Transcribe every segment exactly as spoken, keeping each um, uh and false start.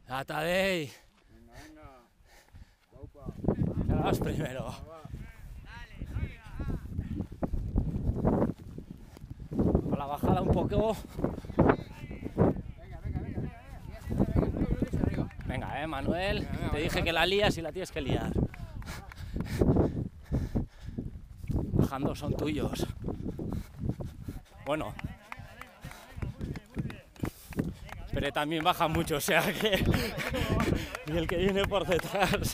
A Tadej. Venga, venga. Laupa. Que vas primero. Va, va. Con la bajada un poco. Venga, venga, venga, venga. Venga, venga. Venga, eh, Manuel. Venga, venga, Te vale, dije vale. que la lías y la tienes que liar. Bajando son tuyos. Bueno. Pero también baja mucho, o sea que. Y el que viene por detrás.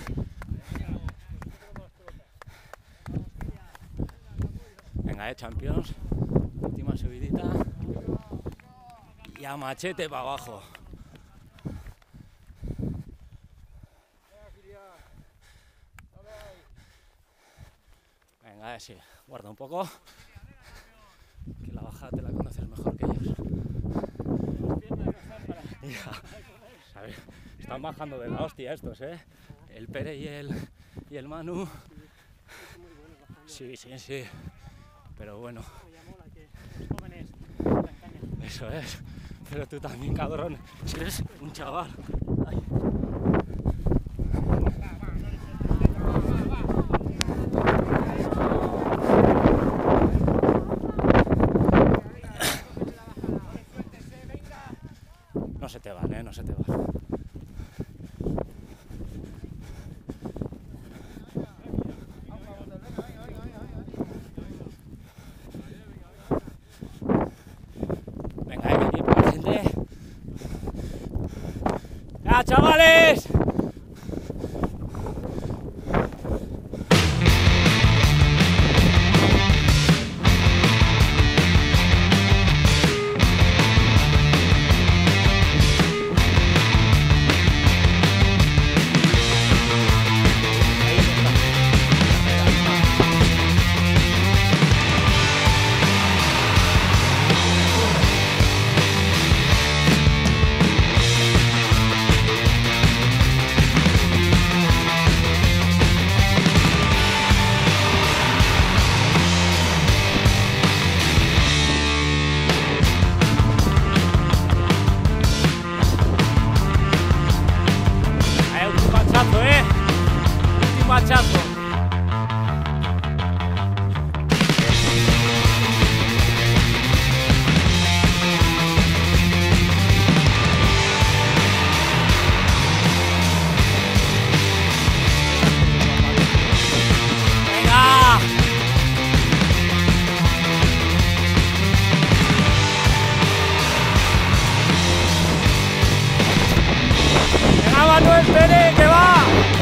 Venga, eh, Champions. Última subidita. Y a machete para abajo. Venga, eh, sí. Guarda un poco. Que la bajada te la conoces mejor que ellos. Ya, ¿sabes? Están bajando de la hostia estos, ¿eh? El Pere y el, y el Manu. Sí, sí, sí. Pero bueno. Eso es. Pero tú también, cabrón. Si eres un chaval. Ay. No se te van, ¿eh? No se te van. Venga, hay que ir por la gente. ¡Ya, chavales! Machazo. Venga. Venga, Manuel Pérez, que va.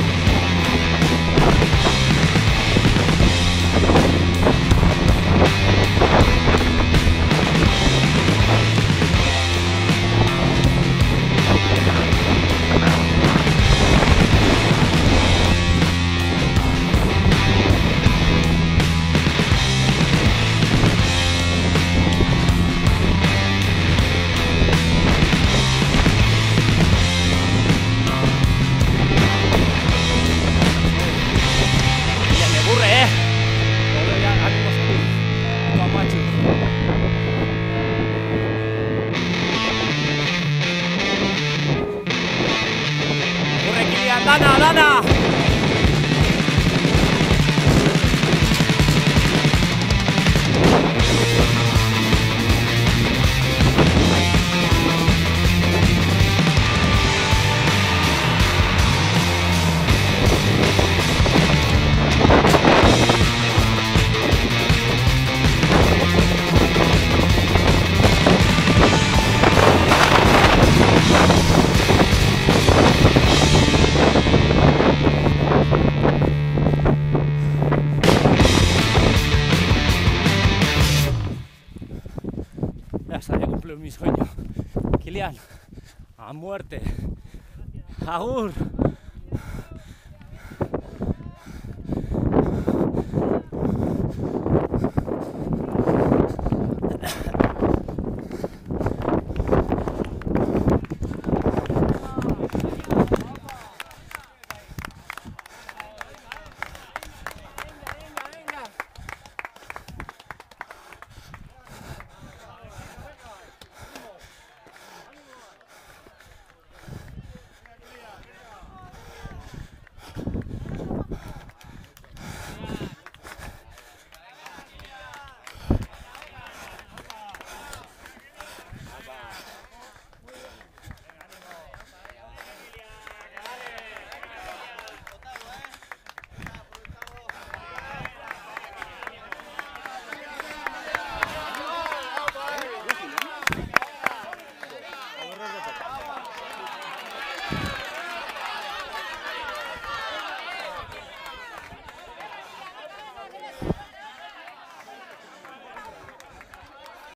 Dana, Dana. Ya está, ya cumplió mi sueño. Kilian, a muerte. Agur.